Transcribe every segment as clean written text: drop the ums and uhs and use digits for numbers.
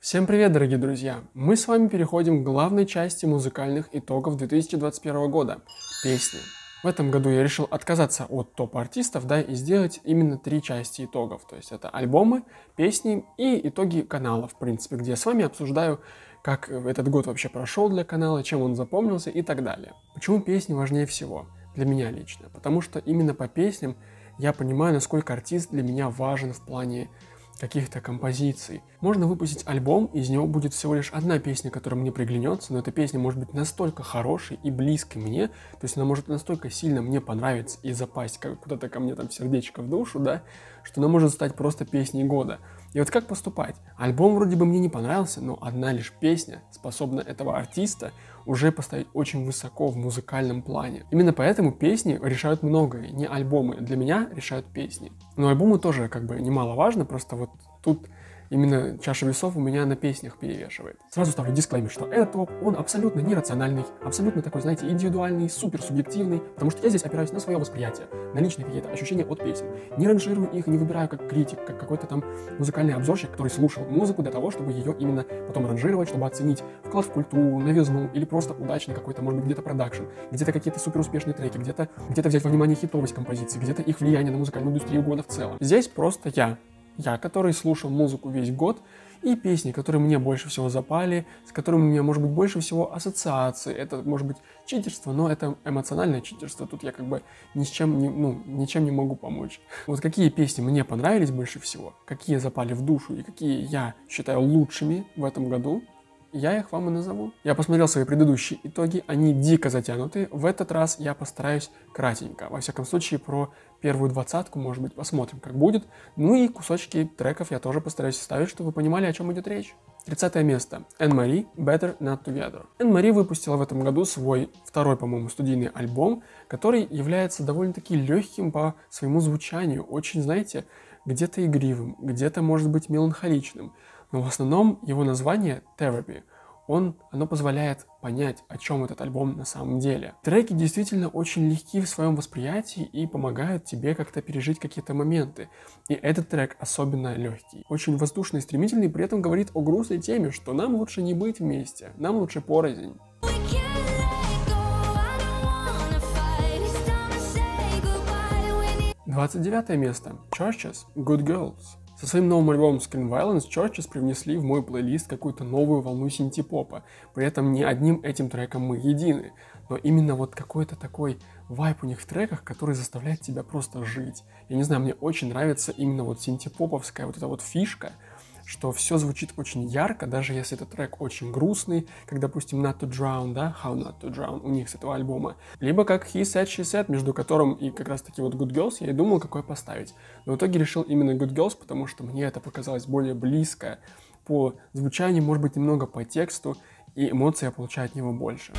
Всем привет, дорогие друзья! Мы с вами переходим к главной части музыкальных итогов 2021 года – песни. В этом году я решил отказаться от топ-артистов, и сделать именно 3 части итогов. То есть это альбомы, песни и итоги канала, в принципе, где я с вами обсуждаю, как этот год вообще прошел для канала, чем он запомнился и так далее. Почему песни важнее всего? Для меня лично. Потому что именно по песням я понимаю, насколько артист для меня важен в плане каких-то композиций. Можно выпустить альбом, из него будет всего лишь одна песня, которая мне приглянется, но эта песня может быть настолько хорошей и близкой мне, то есть она может настолько сильно мне понравиться и запасть куда-то ко мне там в сердечко, в душу, что она может стать просто песней года. И вот как поступать? Альбом вроде бы мне не понравился, но одна лишь песня способна этого артиста уже поставить очень высоко в музыкальном плане. Именно поэтому песни решают многое, не альбомы. Для меня решают песни. Но альбомы тоже немаловажно, просто вот тут именно чаша весов у меня на песнях перевешивает. Сразу ставлю дисклеймер, что этот топ, он абсолютно нерациональный, абсолютно такой, индивидуальный, супер субъективный, потому что я здесь опираюсь на свое восприятие, на личные какие-то ощущения от песен. Не ранжирую их, не выбираю как критик, как какой-то там музыкальный обзорщик, который слушал музыку для того, чтобы ее именно потом ранжировать, чтобы оценить вклад в культуру, новизну или просто удачный какой-то, может быть, где-то продакшн, где-то какие-то супер успешные треки, где-то взять во внимание хитовость композиции, где-то их влияние на музыкальную индустрию года в целом. Здесь просто я, который слушал музыку весь год, и песни, которые мне больше всего запали, с которыми у меня может быть больше всего ассоциаций. Это может быть читерство, но это эмоциональное читерство. Тут я ничем не могу помочь. Вот какие песни мне понравились больше всего, какие запали в душу и какие я считаю лучшими в этом году, я их вам и назову. Я посмотрел свои предыдущие итоги, они дико затянуты. В этот раз я постараюсь кратенько. Во всяком случае, про первую 20-ку, может быть, посмотрим, как будет. Ну и кусочки треков я тоже постараюсь вставить, чтобы вы понимали, о чем идет речь. 30 место. Anne-Marie, Better Not Together. Anne-Marie выпустила в этом году свой второй, по-моему, студийный альбом, который является довольно-таки легким по своему звучанию. Очень, где-то игривым, где-то, может быть, меланхоличным. Но в основном его название Therapy, оно позволяет понять, о чем этот альбом на самом деле. Треки действительно очень легки в своем восприятии и помогают тебе как-то пережить какие-то моменты. И этот трек особенно легкий. Очень воздушный и стремительный, при этом говорит о грустной теме, что нам лучше не быть вместе, нам лучше порознь. 29 место. Churches, Good Girls. Со своим новым альбомом Scream Violence Churches привнесли в мой плейлист какую-то новую волну синти-попа. При этом не одним этим треком мы едины, но именно вот какой-то такой вайб у них в треках, который заставляет тебя просто жить. Я не знаю, мне очень нравится именно вот синти-поповская вот эта вот фишка, что все звучит очень ярко, даже если этот трек очень грустный, как, допустим, Not to Drown, How Not to Drown у них с этого альбома, либо как He Said, She Said, между которым и как раз-таки вот Good Girls, я и думал, какой поставить. Но в итоге решил именно Good Girls, потому что мне это показалось более близко по звучанию, может быть, немного по тексту, и эмоции я получаю от него больше.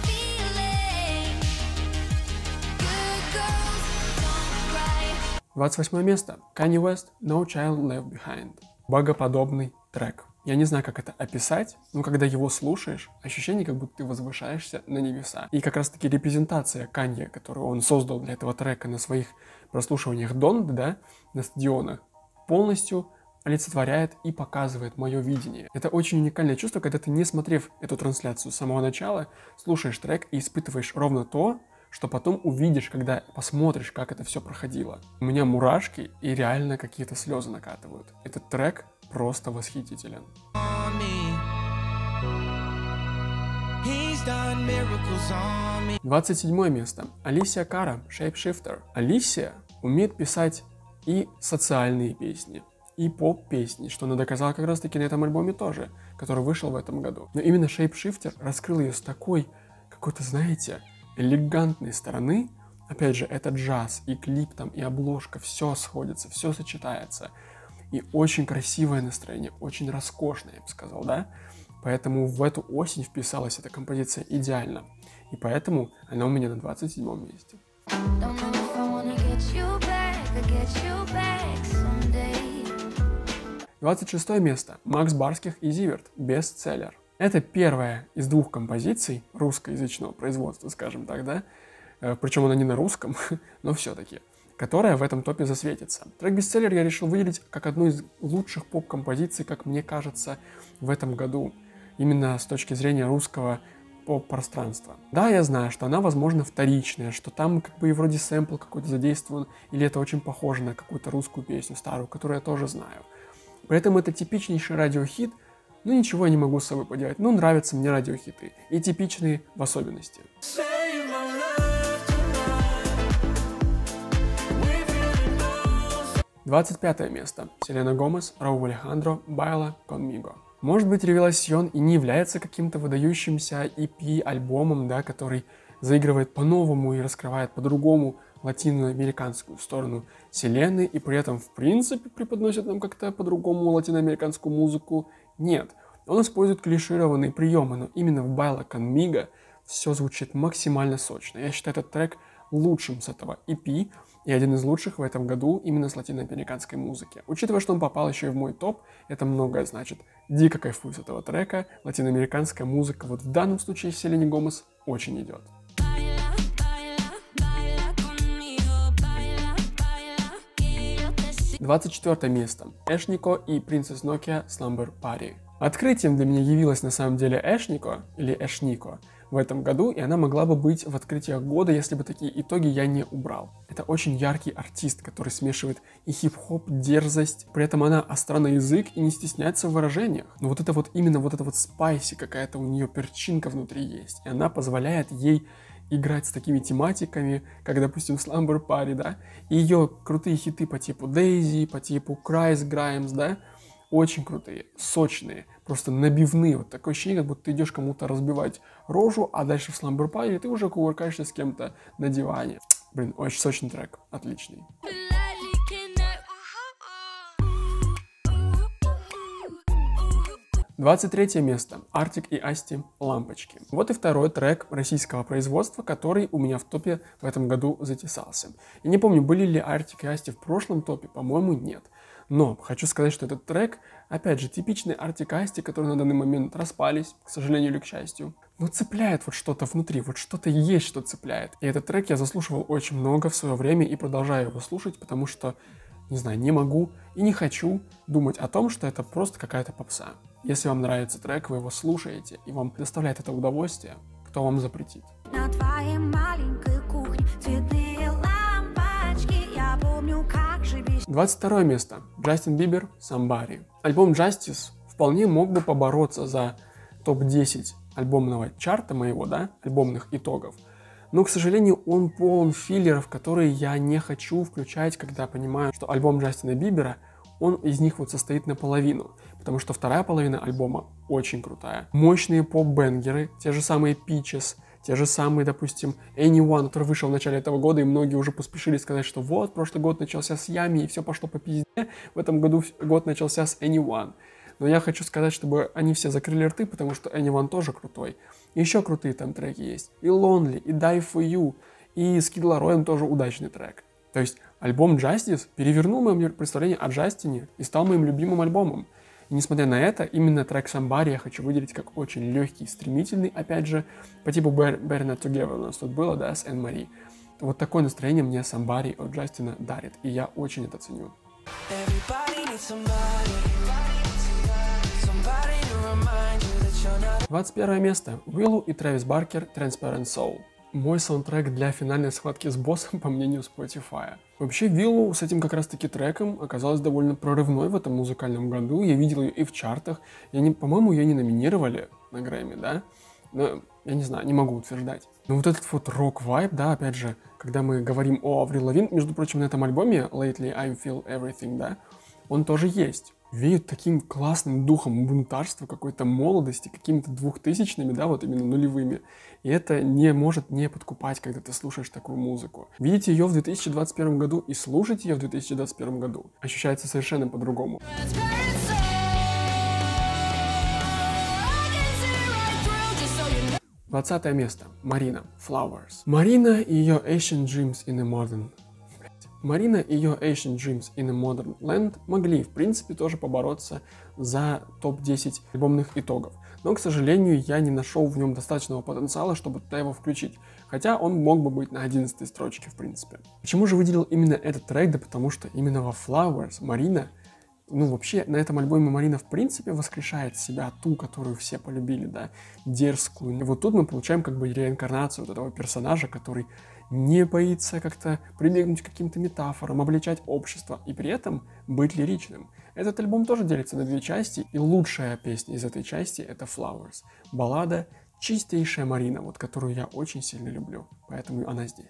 28 место. Kanye West, No Child Left Behind. Богоподобный трек. Я не знаю, как это описать, но когда его слушаешь, ощущение, как будто ты возвышаешься на небеса. И как раз-таки репрезентация Канье, которую он создал для этого трека на своих прослушиваниях Donda, на стадионах, полностью олицетворяет и показывает мое видение. Это очень уникальное чувство, когда ты, не смотрев эту трансляцию с самого начала, слушаешь трек и испытываешь ровно то, что потом увидишь, когда посмотришь, как это все проходило. У меня мурашки и реально какие-то слезы накатывают. Этот трек просто восхитителен. 27 место. Алисия Cara, Shapeshifter. Алисия умеет писать и социальные песни, и поп-песни, что она доказала как раз-таки на этом альбоме тоже, который вышел в этом году. Но именно Shapeshifter раскрыл ее с такой, какой-то, элегантной стороны. Опять же, это джаз, и клип там, и обложка, все сходится, все сочетается. И очень красивое настроение, очень роскошное, я бы сказал, Поэтому в эту осень вписалась эта композиция идеально. И поэтому она у меня на 27 месте. 26 место. Макс Барских и Зиверт, бестселлер. Это первая из 2 композиций русскоязычного производства, скажем так, Причем она не на русском, но все-таки. которая в этом топе засветится. Трек «Бестселлер» я решил выделить как одну из лучших поп-композиций, как мне кажется, в этом году. Именно с точки зрения русского поп-пространства. Да, я знаю, что она, возможно, вторичная, что там как бы и вроде сэмпл какой-то задействован, или это очень похоже на какую-то русскую песню старую, которую я тоже знаю. Поэтому это типичнейший радиохит, но ничего я не могу с собой поделать. Ну, нравятся мне радиохиты, и типичные в особенности. 25 место. Селена Гомес, Раув Алехандро, Байла, Conmigo. Может быть, Ревеласьон и не является каким-то выдающимся EP-альбомом, да, который заигрывает по-новому и раскрывает по-другому латиноамериканскую сторону Селены, и при этом, в принципе, преподносит нам как-то по-другому латиноамериканскую музыку. Нет, он использует клишированные приемы, но именно в Байла Conmigo все звучит максимально сочно. Я считаю этот трек лучшим с этого EP, и один из лучших в этом году именно с латиноамериканской музыки. Учитывая, что он попал еще и в мой топ, это многое значит. Дико кайфую с этого трека, латиноамериканская музыка вот в данном случае Селене Гомес очень идет. 24 место. Эшнико и Princess Nokia Slumber Party. Открытием для меня явилась на самом деле Эшнико, или Эшнико, в этом году, и она могла бы быть в открытиях года, если бы такие итоги я не убрал. Это очень яркий артист, который смешивает и хип-хоп, дерзость, при этом она остра на язык и не стесняется в выражениях. Но вот это вот именно вот это вот спайси, какая-то у нее перчинка внутри есть, и она позволяет ей играть с такими тематиками, как, допустим, Slumber Party, да, и ее крутые хиты по типу Daisy, по типу Cries Grimes, да, очень крутые, сочные, просто набивные. Вот такое ощущение, как будто ты идешь кому-то разбивать рожу, а дальше в Slumber Party ты уже кувыркаешься с кем-то на диване. Блин, очень сочный трек, отличный. 23 место. Артик и Асти «Лампочки». Вот и второй трек российского производства, который у меня в топе в этом году затесался. Я не помню, были ли Артик и Асти в прошлом топе, по-моему, нет. Но хочу сказать, что этот трек, опять же, типичный Артик и Асти, которые на данный момент распались, к сожалению или к счастью. Но цепляет вот что-то внутри, вот что-то есть, что цепляет. И этот трек я заслушивал очень много в свое время и продолжаю его слушать, потому что, не знаю, не могу и не хочу думать о том, что это просто какая-то попса. Если вам нравится трек, вы его слушаете, и вам доставляет это удовольствие, кто вам запретит? На твоей маленькой кухне цветные лампочки, я помню, как же без... 22 место. Джастин Бибер «Somebody». Альбом Justice вполне мог бы побороться за топ-10 альбомного чарта моего, да, альбомных итогов. Но, к сожалению, он полон филлеров, которые я не хочу включать, когда понимаю, что альбом Джастина Бибера, он из них вот состоит наполовину, потому что вторая половина альбома очень крутая. Мощные поп-бенгеры, те же самые Peaches, те же самые, допустим, Anyone, который вышел в начале этого года, и многие уже поспешили сказать, что вот, прошлый год начался с Ями, и все пошло по пизде, в этом году год начался с Anyone. Но я хочу сказать, чтобы они все закрыли рты, потому что Anyone тоже крутой. И еще крутые там треки есть. И Lonely, и Die For You, и с Kid Laroi тоже удачный трек. То есть альбом Justice перевернул мое представление о Джастине и стал моим любимым альбомом. И несмотря на это, именно трек Somebody я хочу выделить как очень легкий, стремительный, опять же, по типу Better Not Together у нас тут было, да, с Энн Мари. Вот такое настроение мне Somebody от Джастина дарит, и я очень это ценю. 21 место. Willow и Трэвис Баркер Transparent Soul. Мой саундтрек для финальной схватки с боссом, по мнению Spotify. Вообще, Willow с этим как раз-таки треком оказалась довольно прорывной в этом музыкальном году. Я видел ее и в чартах. По-моему, ее не номинировали на Грэмми, да? Но я не знаю, не могу утверждать. Но вот этот вот рок-вайб, да, опять же, когда мы говорим о Аврил Лавин, между прочим, на этом альбоме Lately I Feel Everything, да, он тоже есть. Веют таким классным духом бунтарства, какой-то молодости, какими-то 2000-ми, да, вот именно нулевыми. И это не может не подкупать, когда ты слушаешь такую музыку. Видеть ее в 2021 году и слушать ее в 2021 году ощущается совершенно по-другому. 20 место. Марина. Flowers. Марина и ее Asian Dreams in a Modern Марина и ее Ancient Dreams in a Modern Land могли, в принципе, тоже побороться за топ-10 альбомных итогов. Но, к сожалению, я не нашел в нем достаточного потенциала, чтобы туда его включить. Хотя он мог бы быть на 11 строчке, в принципе. Почему же выделил именно этот трек? Да потому что именно во Flowers Марина, вообще на этом альбоме Марина, в принципе, воскрешает себя, ту, которую все полюбили, да, дерзкую. И вот тут мы получаем как бы реинкарнацию вот этого персонажа, который не боится как-то прибегнуть к каким-то метафорам, обличать общество и при этом быть лиричным. Этот альбом тоже делится на 2 части, и лучшая песня из этой части — это Flowers. Баллада чистейшая Марина, вот которую я очень сильно люблю, поэтому она здесь.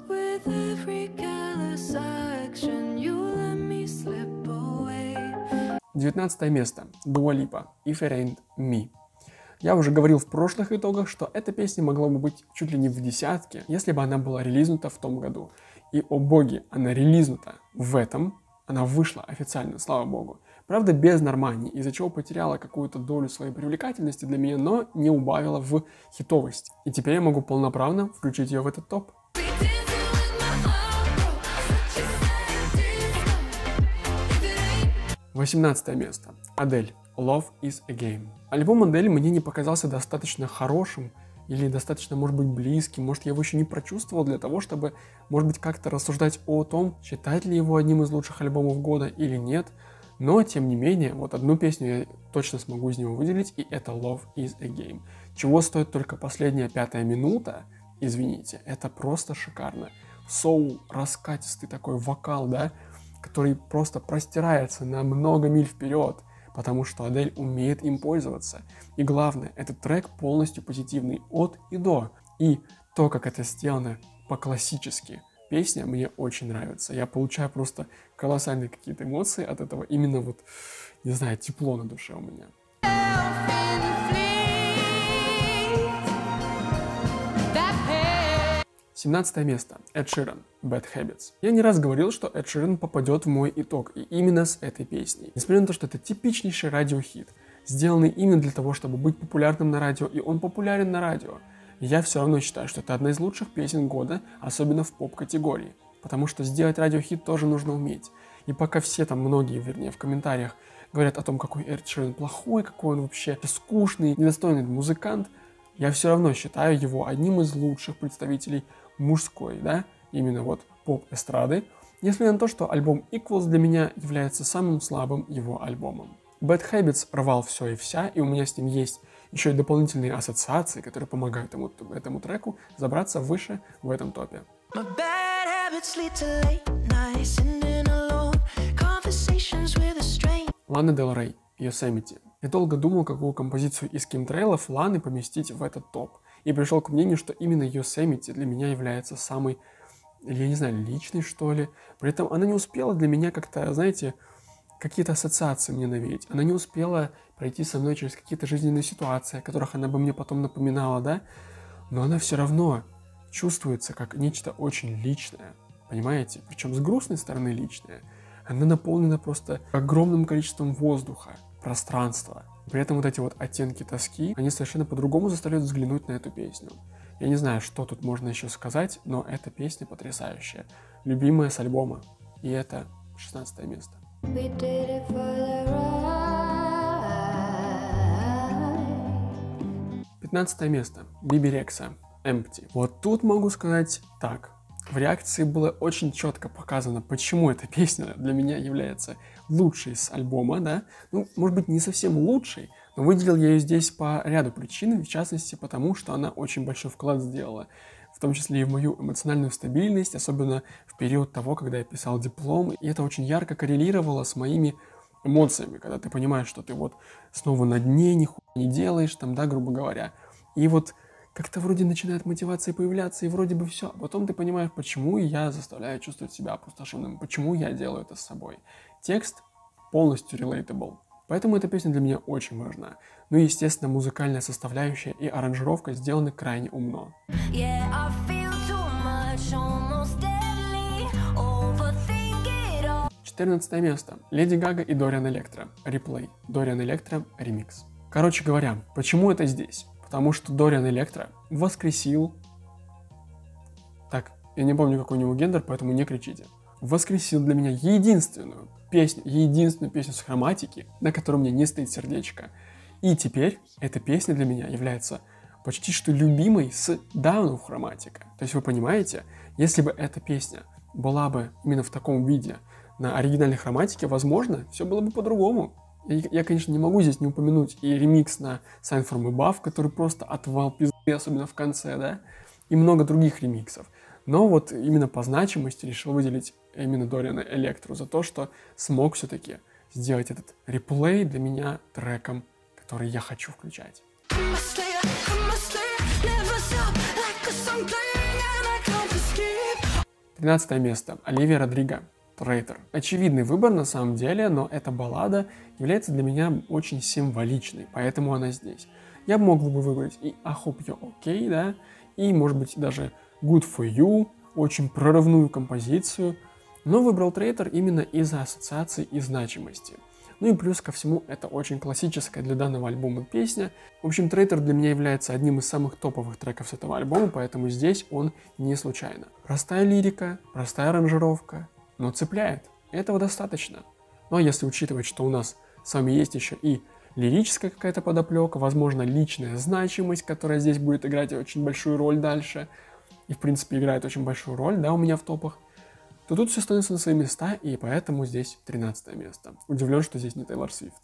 19 место. Dua Lipa, If It Ain't Me. Я уже говорил в прошлых итогах, что эта песня могла бы быть чуть ли не в десятке, если бы она была релизнута в том году. И, о боги, она релизнута в этом, она вышла официально, слава богу. Правда, без Нормани, из-за чего потеряла какую-то долю своей привлекательности для меня, но не убавила в хитовость. И теперь я могу полноправно включить ее в этот топ. 18 место. Адель. Love is a Game. Альбом Адель мне не показался достаточно хорошим или достаточно, может быть, близким. Может, я его еще не прочувствовал для того, чтобы, может быть, как-то рассуждать о том, считать ли его одним из лучших альбомов года или нет. Но, тем не менее, вот одну песню я точно смогу из него выделить, и это Love is a Game. Чего стоит только последняя 5-я минута, извините, это просто шикарно. Соул, раскатистый такой вокал, да, который просто простирается на много миль вперед, потому что Адель умеет им пользоваться. И главное, этот трек полностью позитивный от и до. И то, как это сделано по-классически, песня мне очень нравится. Я получаю просто колоссальные какие-то эмоции от этого. Именно вот, не знаю, тепло на душе у меня. 17 место. Эд Ширан. Bad Habits. Я не раз говорил, что Эд Ширан попадет в мой итог, и именно с этой песней. Несмотря на то, что это типичнейший радиохит, сделанный именно для того, чтобы быть популярным на радио, и он популярен на радио, я все равно считаю, что это одна из лучших песен года, особенно в поп-категории. Потому что сделать радиохит тоже нужно уметь. И пока все там, многие, вернее, в комментариях говорят о том, какой Эд Ширан плохой, какой он вообще скучный, недостойный музыкант, я все равно считаю его одним из лучших представителей мужской, да, именно вот поп-эстрады, несмотря на то, что альбом Equals для меня является самым слабым его альбомом. Bad Habits рвал все и вся, и у меня с ним есть еще и дополнительные ассоциации, которые помогают этому треку забраться выше в этом топе. Лана Дель Рей, Yosemite. Я долго думал, какую композицию из Chemtrails Ланы поместить в этот топ. И пришел к мнению, что именно Yosemite для меня является самой, я не знаю, личной, что ли. При этом она не успела для меня как-то, знаете, какие-то ассоциации мне навеять. Она не успела пройти со мной через какие-то жизненные ситуации, о которых она бы мне потом напоминала, да. Но она все равно чувствуется как нечто очень личное, понимаете? Причем с грустной стороны личное. Она наполнена просто огромным количеством воздуха, пространства. При этом вот эти вот оттенки тоски, они совершенно по-другому заставляют взглянуть на эту песню. Я не знаю, что тут можно еще сказать, но эта песня потрясающая. Любимая с альбома. И это 16 место. 15 место. Биби Рекса. Empty. Вот тут могу сказать так. В реакции было очень четко показано, почему эта песня для меня является лучшей с альбома, да. Ну, может быть, не совсем лучшей, но выделил я ее здесь по ряду причин, в частности, потому что она очень большой вклад сделала, в том числе и в мою эмоциональную стабильность, особенно в период того, когда я писал диплом, и это очень ярко коррелировало с моими эмоциями, когда ты понимаешь, что ты вот снова на дне, нихуя не делаешь, там, да, грубо говоря, и вот как-то вроде начинает мотивация появляться, и вроде бы все. А потом ты понимаешь, почему я заставляю чувствовать себя опустошенным, почему я делаю это с собой. Текст полностью relatable. Поэтому эта песня для меня очень важна. Ну и, естественно, музыкальная составляющая и аранжировка сделаны крайне умно. 14 место. Леди Гага и Дориан Электро. Реплей. Дориан Электро ремикс. Короче говоря, почему это здесь? Потому что Дориан Электро воскресил... Так, я не помню, какой у него гендер, поэтому не кричите. воскресил для меня единственную песню с хроматики, на которой у меня не стоит сердечко. И теперь эта песня для меня является почти что любимой с Down of Chromatica. То есть вы понимаете, если бы эта песня была бы именно в таком виде на оригинальной хроматике, возможно, все было бы по-другому. Я, конечно, не могу здесь не упомянуть и ремикс на Sign from Above, который просто отвал пизды, особенно в конце, да, и много других ремиксов. Но вот именно по значимости решил выделить именно Дориана Электру за то, что смог все-таки сделать этот реплей для меня треком, который я хочу включать. 13 место. Оливия Родриго. Traitor. Очевидный выбор на самом деле, но эта баллада является для меня очень символичной, поэтому она здесь. Я мог бы выбрать и I Hope You're Okay, да, и, может быть, даже Good For You, очень прорывную композицию, но выбрал Traitor именно из-за ассоциаций и значимости. Ну и плюс ко всему, это очень классическая для данного альбома песня. В общем, Traitor для меня является одним из самых топовых треков с этого альбома, поэтому здесь он не случайно. Простая лирика, простая аранжировка, но цепляет. Этого достаточно. Ну а если учитывать, что у нас с вами есть еще и лирическая какая-то подоплека, возможно, личная значимость, которая здесь будет играть очень большую роль дальше, и в принципе играет очень большую роль, да, у меня в топах, то тут все становится на свои места, и поэтому здесь 13 место. Удивлен, что здесь не Тейлор Свифт.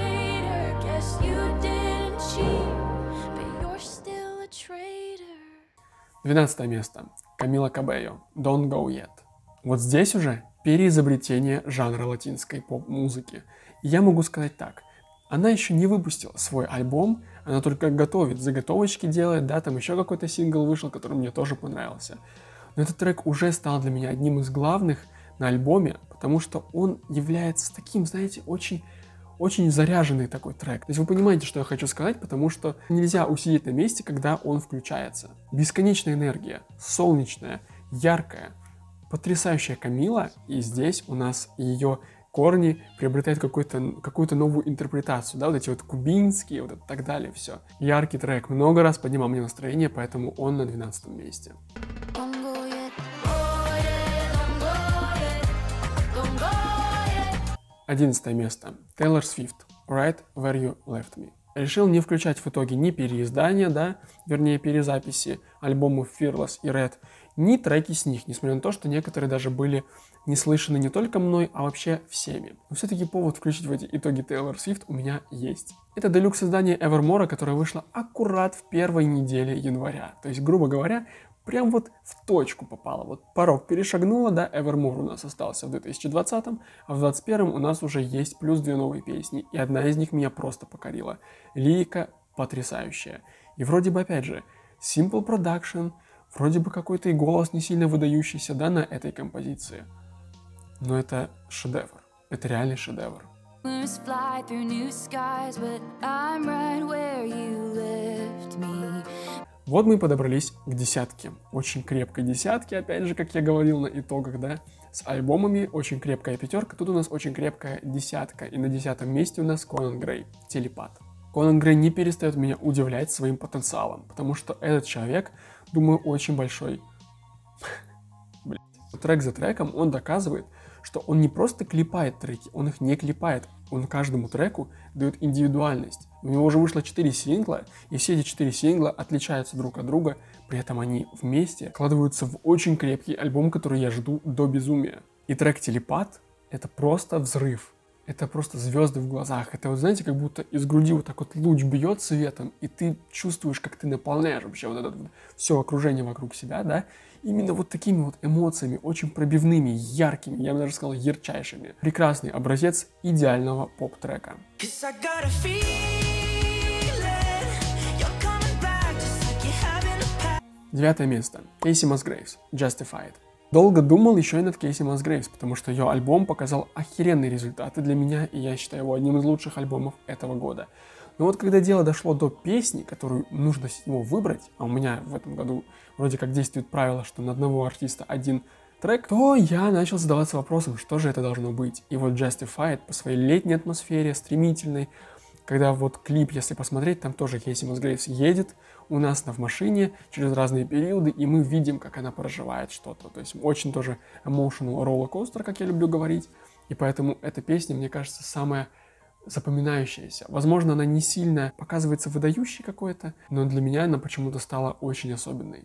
12 место. Камила Кабельо. Don't Go Yet. Вот здесь уже переизобретение жанра латинской поп-музыки. И я могу сказать так. Она еще не выпустила свой альбом, она только готовит, заготовочки делает, да, там еще какой-то сингл вышел, который мне тоже понравился. Но этот трек уже стал для меня одним из главных на альбоме, потому что он является таким, знаете, очень заряженный такой трек. То есть вы понимаете, что я хочу сказать, потому что нельзя усидеть на месте, когда он включается. Бесконечная энергия, солнечная, яркая, потрясающая Камила, и здесь у нас ее корни приобретают какую-то новую интерпретацию, да, вот эти вот кубинские, вот это так далее, все. Яркий трек, много раз поднимал мне настроение, поэтому он на 12 месте. 11 место. Тейлор Свифт. Right Where You Left Me. Решил не включать в итоге ни переиздания, да, вернее перезаписи альбомов Fearless и Red, ни треки с них, несмотря на то, что некоторые даже были не слышаны не только мной, а вообще всеми. Но все-таки повод включить в эти итоги Тейлор Свифт у меня есть. Это делюкс издание Evermore, которое вышло аккурат в первой неделе января. То есть, грубо говоря, прям вот в точку попало. Вот порог перешагнула, да, Evermore у нас остался в 2020, а в 2021 у нас уже есть плюс 2 новые песни, и одна из них меня просто покорила. Лирика потрясающая. И вроде бы, опять же, simple production, вроде бы какой-то и голос не сильно выдающийся, да, на этой композиции. Но это шедевр. Это реальный шедевр. Вот мы и подобрались к десятке. Очень крепкой десятке, опять же, как я говорил на итогах, да, с альбомами. Очень крепкая пятерка. Тут у нас очень крепкая десятка. И на 10-м месте у нас Конан Грей, Телепат. Конан Грей не перестает меня удивлять своим потенциалом, потому что этот человек, думаю, очень большой. Трек за треком он доказывает, что он не просто клепает треки, он их не клепает. Он каждому треку дает индивидуальность. У него уже вышло 4 сингла, и все эти 4 сингла отличаются друг от друга, при этом они вместе складываются в очень крепкий альбом, который я жду до безумия. И трек «Телепат» — это просто взрыв. Это просто звезды в глазах. Это, вот знаете, как будто из груди вот так вот луч бьет светом, и ты чувствуешь, как ты наполняешь вообще вот это вот все окружение вокруг себя, да? Именно вот такими вот эмоциями, очень пробивными, яркими, я бы даже сказал, ярчайшими. Прекрасный образец идеального поп-трека. 9 место. Кейси Масгрейвс. Justified. Долго думал еще и над Кейси Масгрейвс, потому что ее альбом показал охеренные результаты для меня, и я считаю его одним из лучших альбомов этого года. Но вот когда дело дошло до песни, которую нужно седьмого выбрать, а у меня в этом году вроде как действует правило, что на одного артиста один трек, то я начал задаваться вопросом, что же это должно быть. И вот Justified по своей летней атмосфере, стремительной, Когда вот клип, если посмотреть, там тоже Кейси Мазгрейвс едет у нас в машине через разные периоды, и мы видим, как она проживает что-то. То есть очень тоже emotional roller-coaster, как я люблю говорить. И поэтому эта песня, мне кажется, самая запоминающаяся. Возможно, она не сильно показывается выдающей какой-то, но для меня она почему-то стала очень особенной.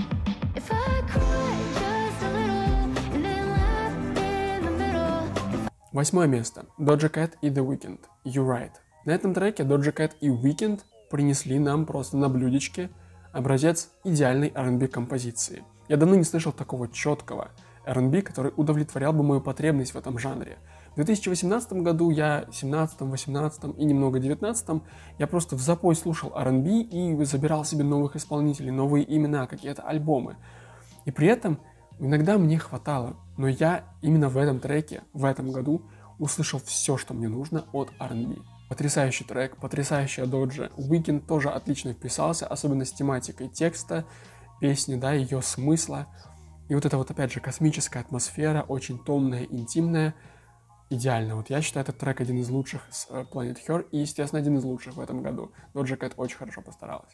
Восьмое место. Doja Cat и The Weeknd. You Right. На этом треке Doja Cat и Weeknd принесли нам просто на блюдечке образец идеальной R&B композиции. Я давно не слышал такого четкого R&B, который удовлетворял бы мою потребность в этом жанре. В 2018 году я, 17, 18 и немного 19, я просто в запой слушал R&B и забирал себе новых исполнителей, новые имена, какие-то альбомы. И при этом иногда мне хватало, но я именно в этом треке, в этом году услышал все, что мне нужно от R&B. Потрясающий трек, потрясающая Доджа. Weeknd тоже отлично вписался, особенно с тематикой текста, песни, да, ее смысла. И вот это вот опять же космическая атмосфера, очень томная, интимная, идеально. Вот я считаю этот трек один из лучших с Planet Her и, естественно, один из лучших в этом году. Doja Cat очень хорошо постаралась.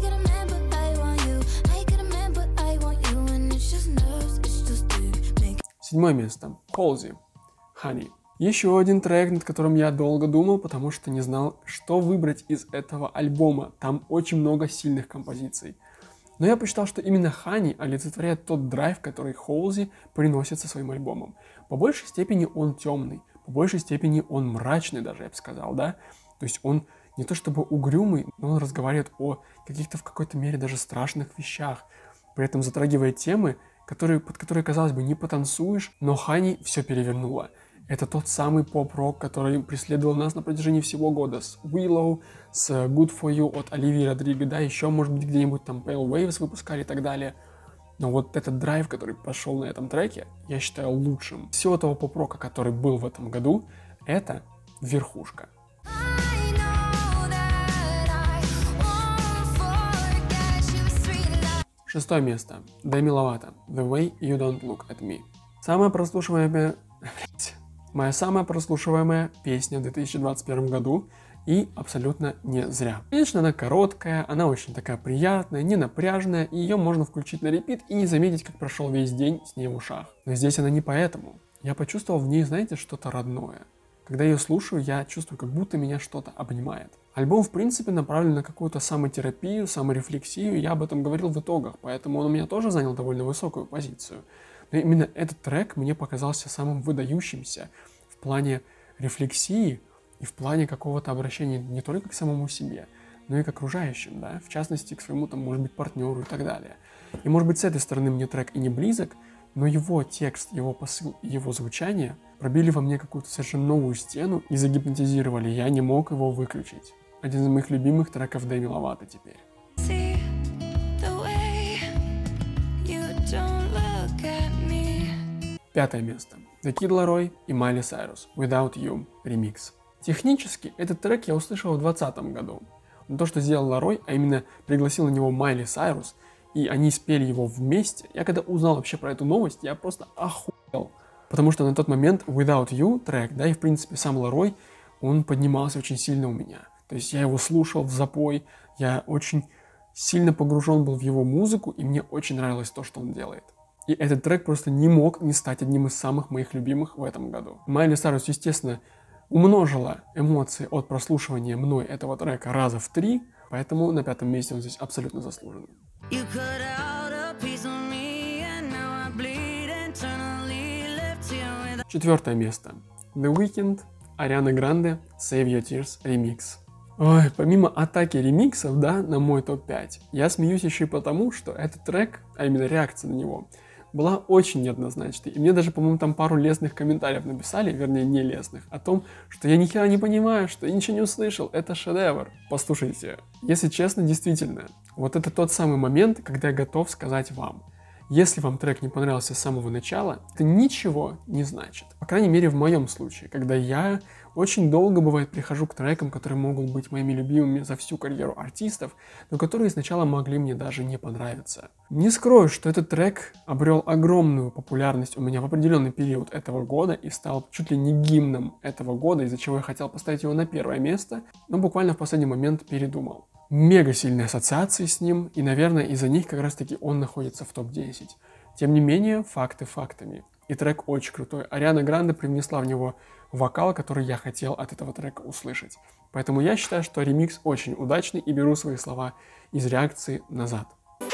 Седьмое место. Halsey. Honey. Еще один трек, над которым я долго думал, потому что не знал, что выбрать из этого альбома. Там очень много сильных композиций. Но я посчитал, что именно Honey олицетворяет тот драйв, который Halsey приносит со своим альбомом. По большей степени он темный, по большей степени он мрачный даже, я бы сказал, да? То есть он не то чтобы угрюмый, но он разговаривает о каких-то в какой-то мере даже страшных вещах. При этом затрагивает темы, под которые, казалось бы, не потанцуешь, но Honey все перевернула. Это тот самый поп-рок, который преследовал нас на протяжении всего года. С Willow, с Good For You от Оливии Родриго, да, еще, может быть, где-нибудь там Pale Waves выпускали и так далее. Но вот этот драйв, который пошел на этом треке, я считаю лучшим. Всего того поп-рока, который был в этом году, это верхушка. Шестое место. Demi Lovato. The Way You Don't Look At Me. Моя самая прослушиваемая песня в 2021 году, и абсолютно не зря. Конечно, она короткая, она очень такая приятная, не напряжная, и ее можно включить на репит и не заметить, как прошел весь день с ней в ушах. Но здесь она не поэтому. Я почувствовал в ней, знаете, что-то родное. Когда ее слушаю, я чувствую, как будто меня что-то обнимает. Альбом, в принципе, направлен на какую-то самотерапию, саморефлексию, я об этом говорил в итогах, поэтому он у меня тоже занял довольно высокую позицию. Но именно этот трек мне показался самым выдающимся в плане рефлексии и в плане какого-то обращения не только к самому себе, но и к окружающим, да, в частности, к своему, там, может быть, партнеру и так далее. И, может быть, с этой стороны мне трек и не близок, но его текст, его посыл, его звучание пробили во мне какую-то совершенно новую стену и загипнотизировали, я не мог его выключить. Один из моих любимых треков Demi Lovato теперь. Пятое место. The Kid Laroi и Майли Сайрус Without You ремикс. Технически этот трек я услышал в 2020 году. Но то, что сделал Ларой, а именно пригласил на него Майли Сайрус, и они спели его вместе, я когда узнал вообще про эту новость, я просто охуел. Потому что на тот момент Without You трек, да, и в принципе сам Ларой, он поднимался очень сильно у меня. То есть я его слушал в запой, я очень сильно погружен был в его музыку, и мне очень нравилось то, что он делает. И этот трек просто не мог не стать одним из самых моих любимых в этом году. Майли Сайрус, естественно, умножила эмоции от прослушивания мной этого трека раза в 3, поэтому на пятом месте он здесь абсолютно заслуженный. Четвертое место. The Weeknd, Ariana Grande, Save Your Tears ремикс. Ой, помимо атаки ремиксов, да, на мой топ-5, я смеюсь еще и потому, что этот трек, а именно реакция на него, была очень неоднозначной. И мне даже, по-моему, там пару лестных комментариев написали, вернее, не лестных, о том, что я ни хера не понимаю, что я ничего не услышал, это шедевр. Послушайте, если честно, действительно, вот это тот самый момент, когда я готов сказать вам, если вам трек не понравился с самого начала, это ничего не значит. По крайней мере, в моем случае, когда я Очень долго, бывает, прихожу к трекам, которые могут быть моими любимыми за всю карьеру артистов, но которые сначала могли мне даже не понравиться. Не скрою, что этот трек обрел огромную популярность у меня в определенный период этого года и стал чуть ли не гимном этого года, из-за чего я хотел поставить его на первое место, но буквально в последний момент передумал. Мега сильные ассоциации с ним, и, наверное, из-за них как раз-таки он находится в топ-10. Тем не менее, факты фактами. И трек очень крутой. Ариана Гранде привнесла в него вокал, который я хотел от этого трека услышать. Поэтому я считаю, что ремикс очень удачный и беру свои слова из реакции назад.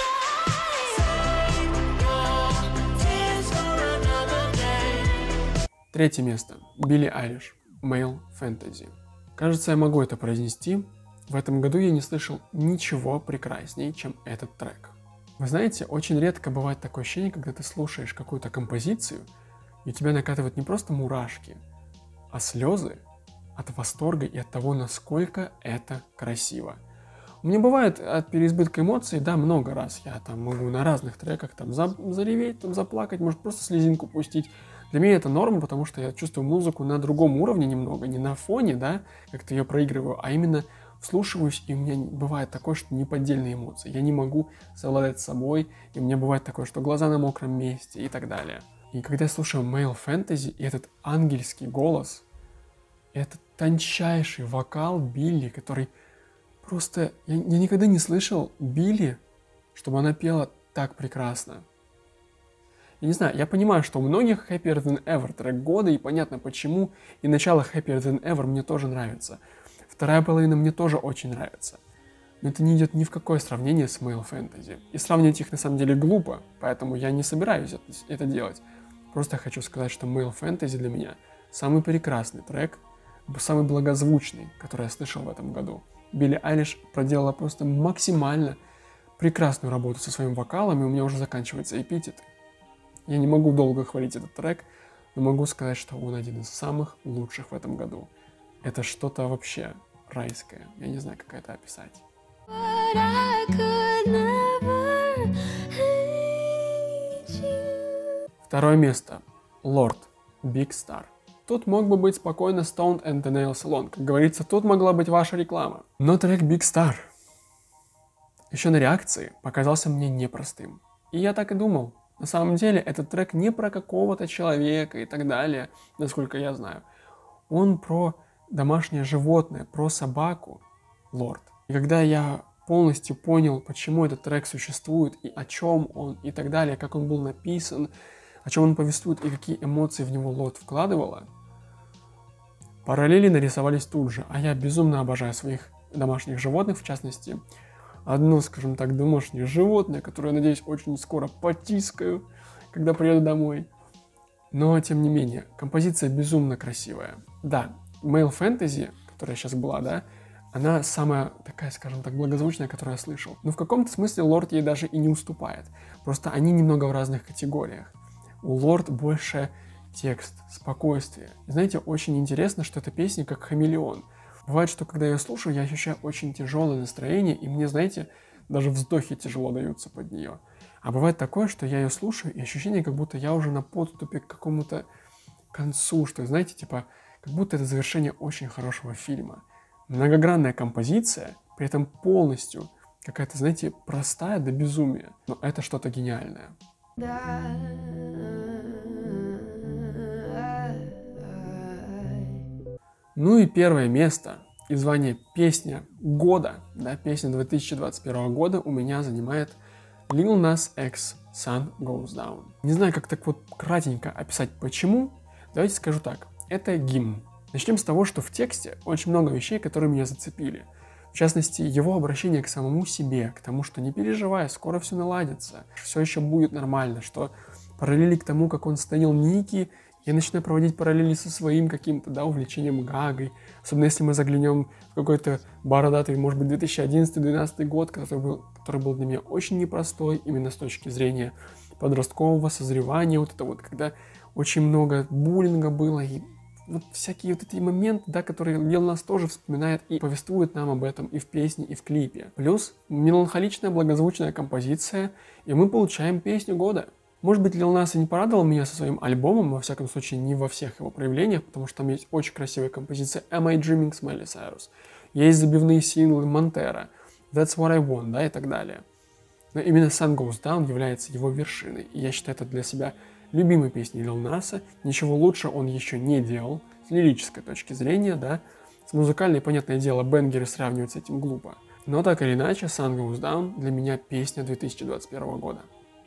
Третье место. Билли Айлиш. Male Fantasy. Кажется, я могу это произнести. В этом году я не слышал ничего прекрасней, чем этот трек. Вы знаете, очень редко бывает такое ощущение, когда ты слушаешь какую-то композицию, и у тебя накатывают не просто мурашки, а слезы от восторга и от того, насколько это красиво. У меня бывает от переизбытка эмоций, да, много раз. Я там могу на разных треках там зареветь, там заплакать, может просто слезинку пустить. Для меня это норма, потому что я чувствую музыку на другом уровне немного, не на фоне, да, как-то ее проигрываю, а именно вслушиваюсь, и у меня бывает такое, что неподдельные эмоции. Я не могу совладать с собой, и у меня бывает такое, что глаза на мокром месте и так далее. И когда я слушаю Male Fantasy, и этот ангельский голос, этот тончайший вокал Билли, который просто... Я никогда не слышал Билли, чтобы она пела так прекрасно. Я не знаю, я понимаю, что у многих Happier Than Ever трек года, и понятно почему, и начало Happier Than Ever мне тоже нравится. Вторая половина мне тоже очень нравится. Но это не идет ни в какое сравнение с Male Fantasy. И сравнивать их на самом деле глупо, поэтому я не собираюсь это делать. Просто хочу сказать, что Male Fantasy для меня самый прекрасный трек, самый благозвучный, который я слышал в этом году. Билли Айлиш проделала просто максимально прекрасную работу со своим вокалом, и у меня уже заканчиваются эпитеты. Я не могу долго хвалить этот трек, но могу сказать, что он один из самых лучших в этом году. Это что-то вообще райское. Я не знаю, как это описать. Второе место. Lorde. Big Star. Тут мог бы быть спокойно Stoned and the Nail Salon. Как говорится, тут могла быть ваша реклама. Но трек Big Star еще на реакции показался мне непростым. И я так и думал. На самом деле, этот трек не про какого-то человека и так далее, насколько я знаю. Он про домашнее животное, про собаку, Lorde. И когда я полностью понял, почему этот трек существует, и о чем он, и так далее, как он был написан, о чем он повествует, и какие эмоции в него Lorde вкладывала, параллели нарисовались тут же. А я безумно обожаю своих домашних животных, в частности, одно, скажем так, домашнее животное, которое, надеюсь, очень скоро потискаю, когда приеду домой. Но, тем не менее, композиция безумно красивая. Да, Male Fantasy, которая сейчас была, да, она самая такая, скажем так, благозвучная, которую я слышал. Но в каком-то смысле Lorde ей даже и не уступает. Просто они немного в разных категориях. У Lorde больше текст, спокойствие. И знаете, очень интересно, что эта песня как хамелеон. Бывает, что когда я ее слушаю, я ощущаю очень тяжелое настроение, и мне, знаете, даже вздохи тяжело даются под нее. А бывает такое, что я ее слушаю, и ощущение, как будто я уже на подступе к какому-то концу, что, знаете, типа, как будто это завершение очень хорошего фильма. Многогранная композиция, при этом полностью какая-то, знаете, простая до безумия, но это что-то гениальное. Ну и первое место и звание «Песня года», да, песня 2021 года у меня занимает Lil Nas X Sun Goes Down. Не знаю, как так вот кратенько описать почему. Давайте скажу так. Это гимн. Начнем с того, что в тексте очень много вещей, которые меня зацепили. В частности, его обращение к самому себе, к тому, что не переживай, скоро все наладится, все еще будет нормально, что параллели к тому, как он станил Ники, я начинаю проводить параллели со своим каким-то, да, увлечением Гагой. Особенно если мы заглянем в какой-то бородатый, может быть, 2011-2012 год, который был для меня очень непростой, именно с точки зрения подросткового созревания, вот это вот, когда очень много буллинга было, и вот всякие вот эти моменты, да, которые Lil Nas тоже вспоминает и повествует нам об этом и в песне, и в клипе. Плюс меланхоличная, благозвучная композиция, и мы получаем песню года. Может быть, Lil Nas и не порадовал меня со своим альбомом, во всяком случае, не во всех его проявлениях, потому что там есть очень красивая композиция Am I Dreaming с Miley Cyrus. Есть забивные синглы Montero, That's What I Want, да, и так далее. Но именно Sun Goes Down является его вершиной, и я считаю это для себя любимой песней Lil Nas'а. Ничего лучше он еще не делал, с лирической точки зрения, да. С музыкальной, понятное дело, бенгеры сравнивать с этим глупо. Но так или иначе, Sun Goes Down для меня песня 2021 года.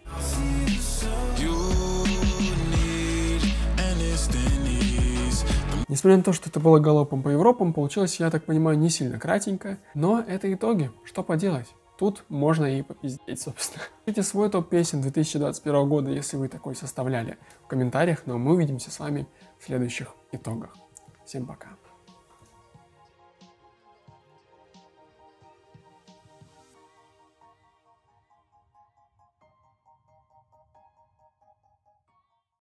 Несмотря на то, что это было галопом по Европам, получилось, я так понимаю, не сильно кратенько, но это итоги, что поделать. Тут можно и попиздеть, собственно. Пишите свой топ песен 2021 года, если вы такой составляли, в комментариях, но мы увидимся с вами в следующих итогах. Всем пока.